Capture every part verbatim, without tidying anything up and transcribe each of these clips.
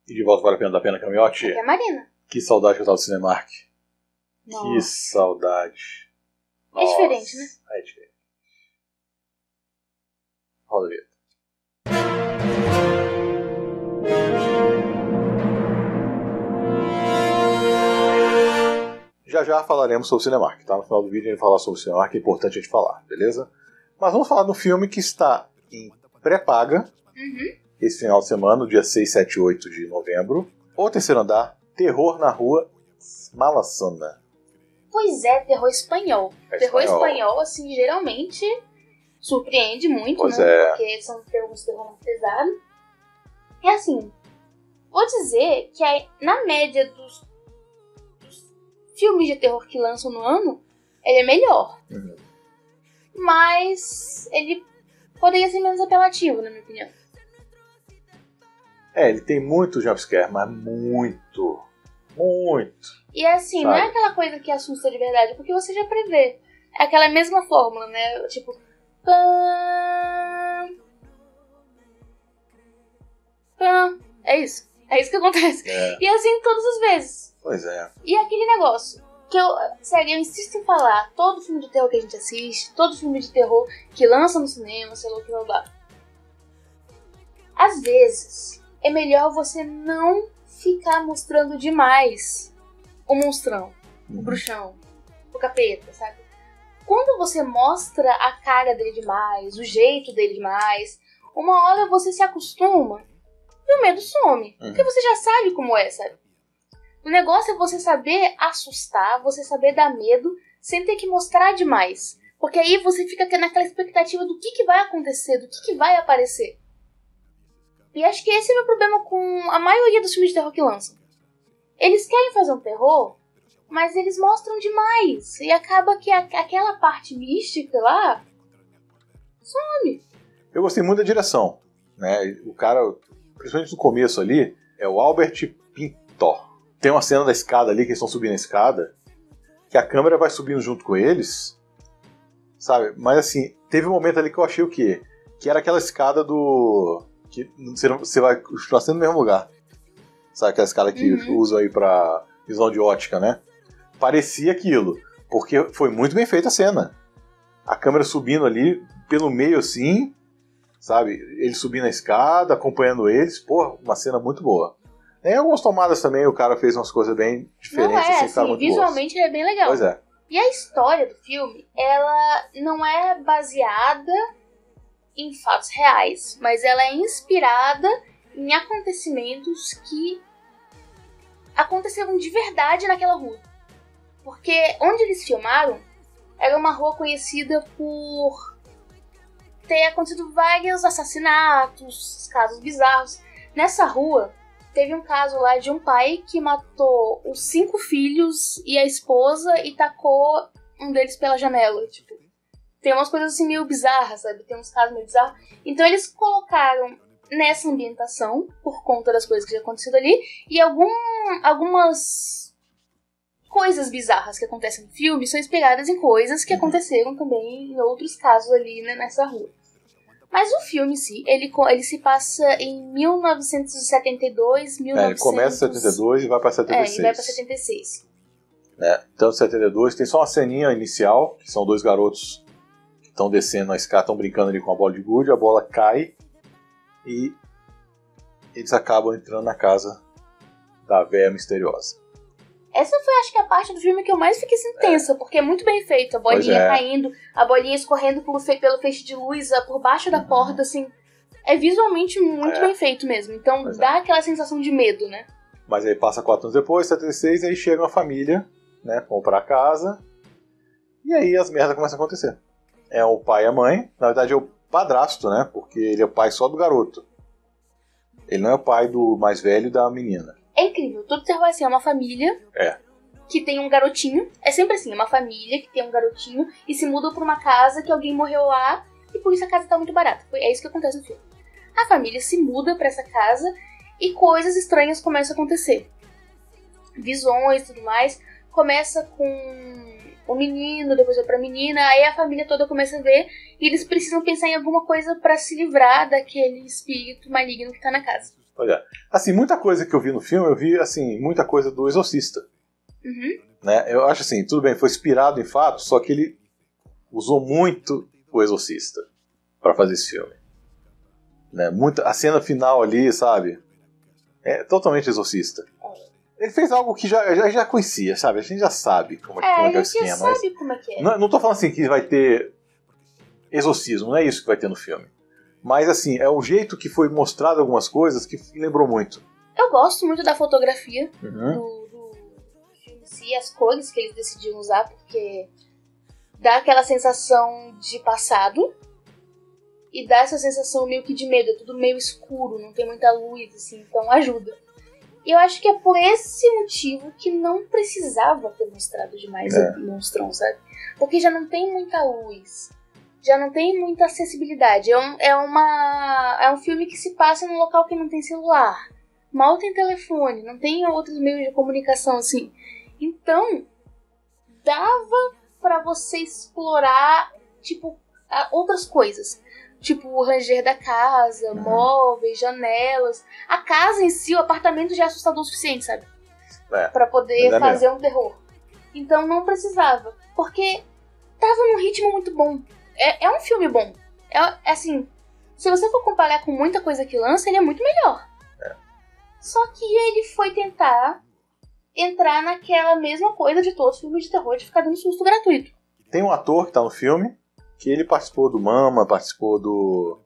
E de volta vale a pena da pena, Camiote? Aqui é a Marina. Que saudade que eu tava do Cinemark. Nossa. Que saudade. É Nossa. diferente, né? É diferente. Roda a vida. Já já falaremos sobre o Cinemark, tá? No final do vídeo a gente vai falar sobre o Cinemark, é importante a gente falar, beleza? Mas vamos falar de um filme que está em pré-paga, Uhum. esse final de semana, no dia seis, sete e oito de novembro. O Terceiro Andar, Terror na Rua Malassana. Pois é, terror espanhol. É terror espanhol. espanhol, assim, geralmente surpreende muito, Pois né? é. Porque são terrores de terror mais pesado. E assim, vou dizer que é, na média dos, dos filmes de terror que lançam no ano, ele é melhor. Uhum. Mas ele poderia ser menos apelativo, na minha opinião. É, ele tem muito jumpscare, mas muito, muito. E assim, não é Sabe? aquela coisa que assusta de verdade, porque você já prevê. É aquela mesma fórmula, né? Tipo... Pam, pam. É isso. É isso que acontece. É. E assim todas as vezes. Pois é. E aquele negócio que eu, sério, eu insisto em falar, todo filme de terror que a gente assiste, todo filme de terror que lança no cinema, sei lá o que vai dar. Às vezes, é melhor você não ficar mostrando demais o monstrão, o bruxão, o capeta, sabe? Quando você mostra a cara dele demais, o jeito dele demais, uma hora você se acostuma e o medo some. Uhum. Porque você já sabe como é, sabe? O negócio é você saber assustar, você saber dar medo, sem ter que mostrar demais. Porque aí você fica naquela expectativa do que, que vai acontecer, do que, que vai aparecer. E acho que esse é o meu problema com a maioria dos filmes de terror que lançam. Eles querem fazer um terror, mas eles mostram demais. E acaba que a, aquela parte mística lá some. Eu gostei muito da direção, né? O cara, principalmente no começo ali, é o Albert Pintor. Tem uma cena da escada ali, que eles estão subindo a escada, que a câmera vai subindo junto com eles, sabe? Mas assim, teve um momento ali que eu achei o quê? Que era aquela escada do... que você, não, você vai continuar sendo no mesmo lugar. Sabe aquela escada que Uhum. usam aí pra visão de ótica, né? Parecia aquilo, porque foi muito bem feita a cena. A câmera subindo ali, pelo meio assim, sabe? Ele subindo a escada, acompanhando eles. Pô, uma cena muito boa. Em algumas tomadas também o cara fez umas coisas bem diferentes. Não é, assim, que ficaram assim, muito visualmente ele é bem legal. boas. Pois é. E a história do filme, ela não é baseada em fatos reais, mas ela é inspirada em acontecimentos que aconteceram de verdade naquela rua. Porque onde eles filmaram era uma rua conhecida por ter acontecido vários assassinatos, casos bizarros. Nessa rua, teve um caso lá de um pai que matou os cinco filhos e a esposa e tacou um deles pela janela. Tipo, tem umas coisas assim meio bizarras, sabe? Tem uns casos meio bizarros. Então eles colocaram nessa ambientação, por conta das coisas que tinham acontecido ali, e algum, algumas coisas bizarras que acontecem no filme são inspiradas em coisas que aconteceram também em outros casos ali, né, nessa rua. Mas o filme em si, ele, ele se passa em mil novecentos e setenta e dois, mil e novecentos... É, ele começa em setenta e dois e vai pra setenta e seis. É, e vai pra setenta e seis. É, então, em setenta e dois tem só uma ceninha inicial, que são dois garotos que estão descendo a escada, estão brincando ali com a bola de gude, a bola cai e eles acabam entrando na casa da véia misteriosa. Essa foi, acho que, a parte do filme que eu mais fiquei assim, tensa, é. Porque é muito bem feito. A bolinha é. caindo, a bolinha escorrendo pelo, fe pelo feixe de luz, por baixo da uhum. porta, assim. É visualmente muito é. bem feito mesmo. Então pois dá é. aquela sensação de medo, né? Mas aí passa quatro anos depois, setenta e seis, aí chega uma família, né, comprar a casa, e aí as merdas começam a acontecer. É o pai e a mãe, na verdade é o padrasto, né, porque ele é o pai só do garoto. Ele não é o pai do mais velho da menina. É incrível, tudo terror assim, é uma família é. que tem um garotinho, é sempre assim, é uma família que tem um garotinho e se muda pra uma casa que alguém morreu lá e por isso a casa tá muito barata. É isso que acontece no filme. A família se muda pra essa casa e coisas estranhas começam a acontecer. Visões e tudo mais. Começa com o menino, depois vai pra menina, aí a família toda começa a ver e eles precisam pensar em alguma coisa pra se livrar daquele espírito maligno que tá na casa. Olha, assim, muita coisa que eu vi no filme, eu vi, assim, muita coisa do Exorcista. Uhum. Né? Eu acho assim, tudo bem, foi inspirado em fatos, só que ele usou muito o Exorcista pra fazer esse filme. Né? Muita, a cena final ali, sabe? É totalmente Exorcista. Ele fez algo que já, já, já conhecia, sabe? A gente já sabe como é, É, como é que é o a gente já esquema. sabe como é que é. Não, não tô falando assim que vai ter exorcismo, não é isso que vai ter no filme. Mas assim, é o jeito que foi mostrado algumas coisas que lembrou muito. Eu gosto muito da fotografia Uhum. do, do filme em si, as cores que eles decidiram usar, porque dá aquela sensação de passado e dá essa sensação meio que de medo, é tudo meio escuro, não tem muita luz, assim, então ajuda. E eu acho que é por esse motivo que não precisava ter mostrado demais É. o monstrão, sabe? Porque já não tem muita luz, já não tem muita acessibilidade. É um, é uma, é um filme que se passa num local que não tem celular, mal tem telefone, não tem outros meios de comunicação, assim. Então, dava pra você explorar, tipo, outras coisas. Tipo, o ranger da casa, Uhum. móveis, janelas. A casa em si, o apartamento já é assustador o suficiente, sabe? É, Pra poder mas é fazer um terror. Então não precisava. Porque tava num ritmo muito bom. É, é um filme bom. É, é assim, se você for comparar com muita coisa que lança, ele é muito melhor. É. Só que ele foi tentar entrar naquela mesma coisa de todos os filmes de terror, de ficar dando susto gratuito. Tem um ator que tá no filme, que ele participou do Mama, participou do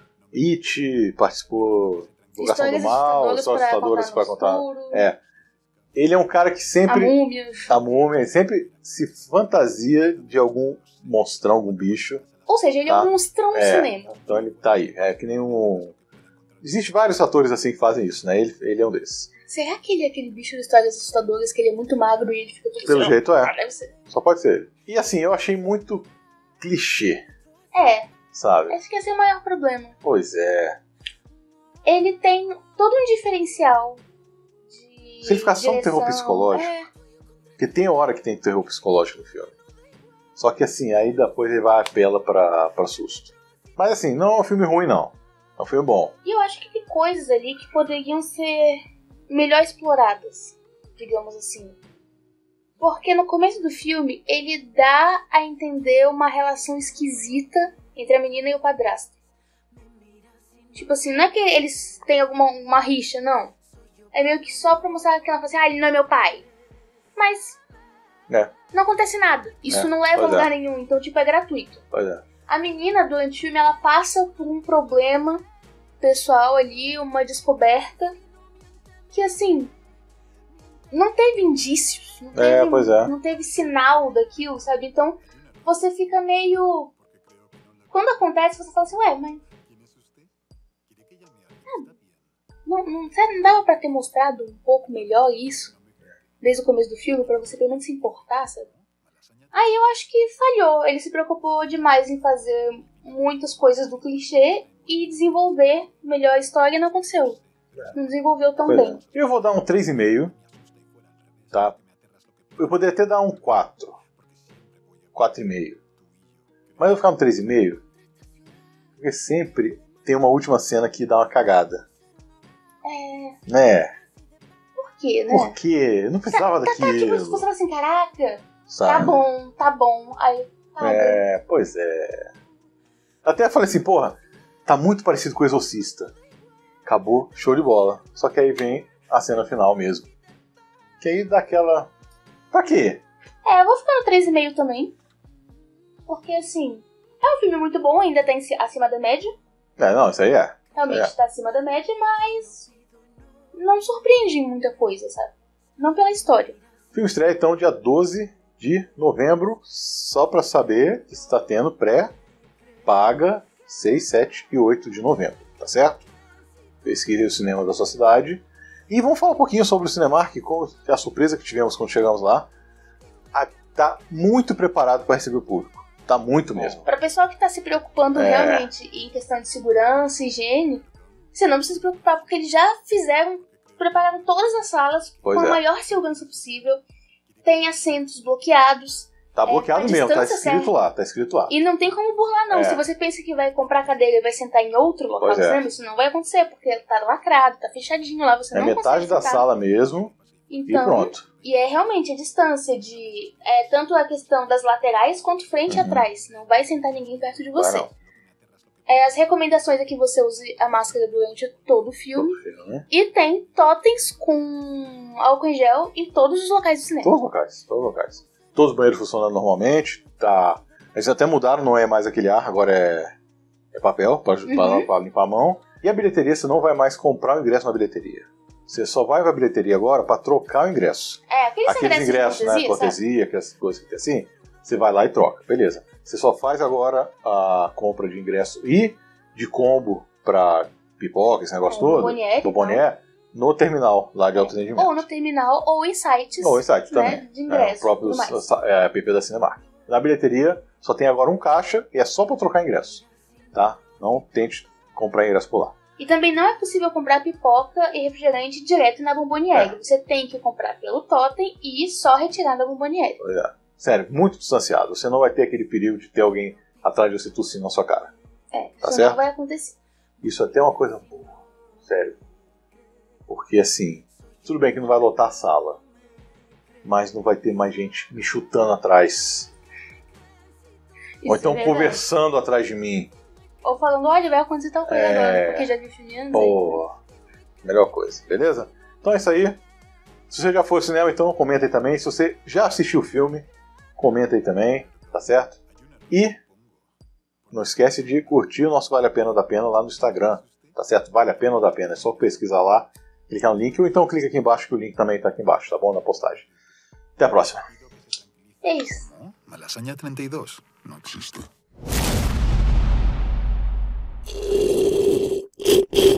It, participou do Garçom do Mal, Histórias Assustadoras pra contar. É. Ele é um cara que sempre... A Múmia. A Múmia, ele sempre se fantasia de algum monstrão, algum bicho. Ou seja, ele tá? é um monstrão no É. cinema. Então ele tá aí. É que nem um... Existem vários atores assim que fazem isso, né? Ele, ele é um desses. Será que ele é aquele bicho de Histórias Assustadoras que ele é muito magro e ele fica todo Pelo assim, jeito ó? é. Ah, deve ser. Só pode ser ele. E assim, eu achei muito clichê, É, sabe? acho que esse é o maior problema. Pois é. Ele tem todo um diferencial de Se ele ficar só um direção. terror psicológico. É, Porque tem hora que tem terror psicológico no filme. Só que assim, aí depois ele vai apela pra, pra susto. Mas assim, não é um filme ruim, não. É um filme bom. e eu acho que tem coisas ali que poderiam ser melhor exploradas, digamos assim. Porque no começo do filme, ele dá a entender uma relação esquisita entre a menina e o padrasto. Tipo assim, não é que eles têm alguma uma rixa, não. É meio que só pra mostrar que ela fala assim, ah, ele não é meu pai. Mas É. não acontece nada. Isso É, não leva a pois lugar é. nenhum, então tipo, é gratuito. Pois é. A menina, durante o filme, ela passa por um problema pessoal ali, uma descoberta, que assim, não teve indícios, não teve, É, pois é. não teve sinal daquilo, sabe? Então, você fica meio... Quando acontece, você fala assim, ué, mas... Ah, não, não, sério, não dava pra ter mostrado um pouco melhor isso, desde o começo do filme, pra você pelo menos se importar, sabe? Aí eu acho que falhou. Ele se preocupou demais em fazer muitas coisas do clichê e desenvolver melhor a história e não aconteceu. Não desenvolveu tão Pois bem. é. Eu vou dar um três vírgula cinco. Tá? Eu poderia até dar um quatro. quatro vírgula cinco. Mas eu vou ficar no três vírgula cinco. Porque sempre tem uma última cena que dá uma cagada. É... Né? Por quê, né? Por quê? Não precisava Tá, tá, daquilo. tipo, você fala assim, caraca, sabe? tá bom, tá bom. Aí, caga. É, pois é. Até falei assim, porra, tá muito parecido com o Exorcista. Acabou, show de bola. Só que aí vem a cena final mesmo. Que aí dá aquela... Pra quê? É, eu vou ficar no três vírgula cinco também. Porque, assim, é um filme muito bom, ainda tá em ci- acima da média. É, não, isso aí é. Realmente É. tá acima da média, mas não surpreende em muita coisa, sabe? Não pela história. O filme estreia então dia doze de novembro. Só pra saber que está tendo pré, paga seis, sete e oito de novembro. Tá certo? Pesquise o cinema da sua cidade. E vamos falar um pouquinho sobre o Cinemark, com a surpresa que tivemos quando chegamos lá. Ah, tá muito preparado para receber o público. Tá muito mesmo. Pra pessoal que tá se preocupando É. realmente em questão de segurança, higiene, você não precisa se preocupar, porque eles já fizeram, prepararam todas as salas Pois com a é. maior segurança possível. Tem assentos bloqueados, Tá bloqueado a mesmo, tá distância escrito certa. lá, tá escrito lá. E não tem como burlar, não. É. Se você pensa que vai comprar a cadeira e vai sentar em outro local Pois do é. cinema, isso não vai acontecer, porque tá lacrado, tá fechadinho lá, você É não metade consegue da sentar. sala mesmo Então, e pronto. E é realmente a distância de... É, tanto a questão das laterais quanto frente e Uhum. atrás. Não vai sentar ninguém perto de Vai você. não. É, as recomendações é que você use a máscara durante todo o filme. Todo filme. E tem totens com álcool em gel em todos os locais do cinema. Todos os locais, todos os locais. Todos os banheiros funcionando normalmente. Tá. Eles até mudaram, não é mais aquele ar, agora é, é papel para Uhum. limpar a mão. E a bilheteria, você não vai mais comprar o ingresso na bilheteria. Você só vai pra bilheteria agora para trocar o ingresso. É, aqueles, Aqueles ingressos, ingressos, de né? cortesia, sabe? Cortesia, aquelas coisas que tem assim. Você vai lá e troca, beleza. Você só faz agora a compra de ingresso e de combo pra pipoca, esse negócio É, todo, bomboniere, do boné, no terminal lá de autoatendimento. Ou no terminal, ou em sites Ou em site né, também. de ingresso. É, o próprio tudo mais. é, app da Cinemark. Na bilheteria só tem agora um caixa e é só para trocar ingresso. Tá? Não tente comprar ingresso por lá. E também não é possível comprar pipoca e refrigerante direto na bomboniere. É. Você tem que comprar pelo totem e só retirar da bomboniere. Pois é. Sério, muito distanciado. Você não vai ter aquele perigo de ter alguém atrás de você tossindo na sua cara. É, Tá isso certo? não vai acontecer. Isso até é uma coisa boa. Sério. Porque assim, tudo bem que não vai lotar a sala. Mas não vai ter mais gente me chutando atrás. Isso Ou então é verdade. conversando atrás de mim. Ou falando, olha, vai acontecer tal coisa É. agora, porque já vi filhinhos. Pô, melhor coisa, beleza? Então é isso aí. Se você já foi ao cinema, então comenta aí também. Se você já assistiu o filme, comenta aí também, tá certo? E não esquece de curtir o nosso Vale a Pena ou da Pena lá no Instagram, tá certo? Vale a Pena ou da Pena, é só pesquisar lá, clicar no link, ou então clica aqui embaixo que o link também tá aqui embaixo, tá bom? Na postagem. Até a próxima. É isso. No, Malasaña treinta y dos no existe.